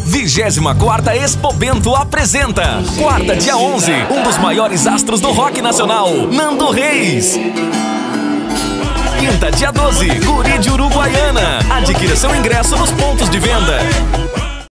24ª Expo Bento apresenta quarta, dia 11, um dos maiores astros do rock nacional, Nando Reis. Quinta, dia 12, Guri de Uruguaiana. Adquira seu ingresso nos pontos de venda.